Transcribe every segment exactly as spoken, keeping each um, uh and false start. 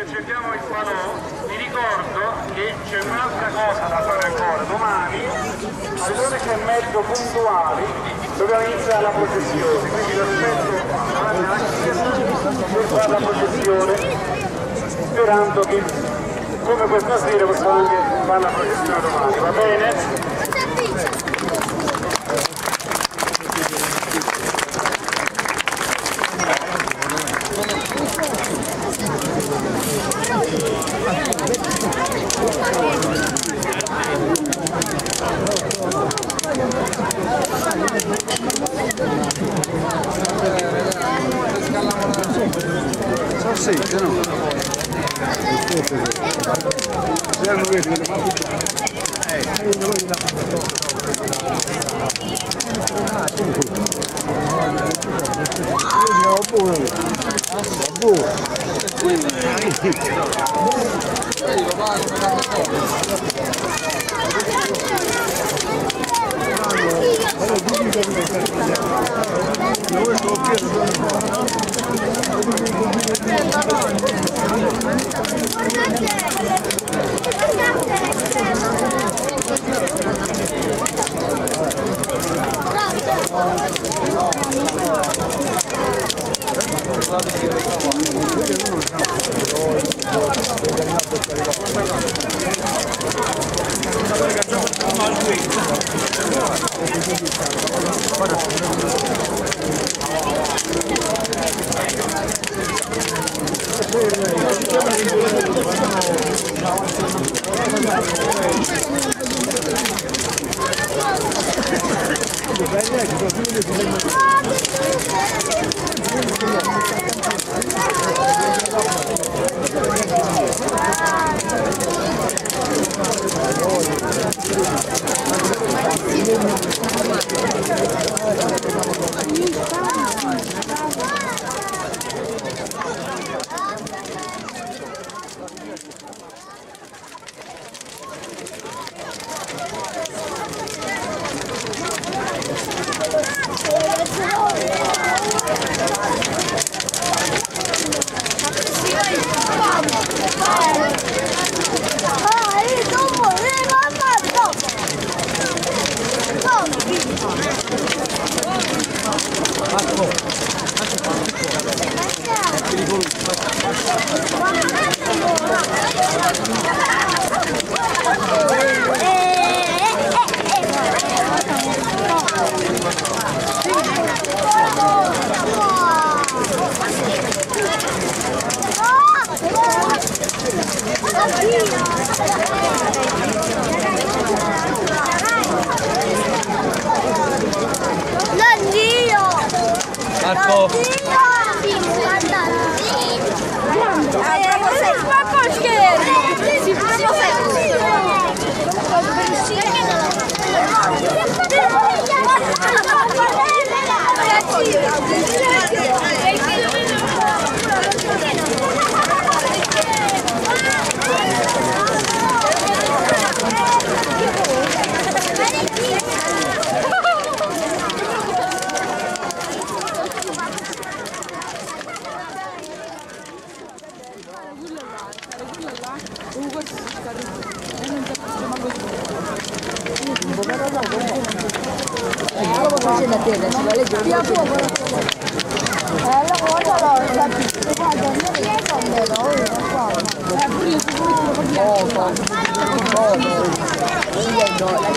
cerchiamo il falò, vi ricordo che c'è un'altra cosa da fare ancora. Domani alle dodici e mezzo puntuali dobbiamo iniziare la processione, quindi l'aspetto davanti alla chiesa per fare la processione, sperando che come questa sera possiamo anche fare la processione domani, va bene? Sì, se no. Se non vedi,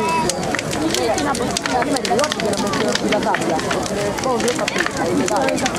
una bottiglia prima di oggi che la mettono sulla tavola, poi io ho capito,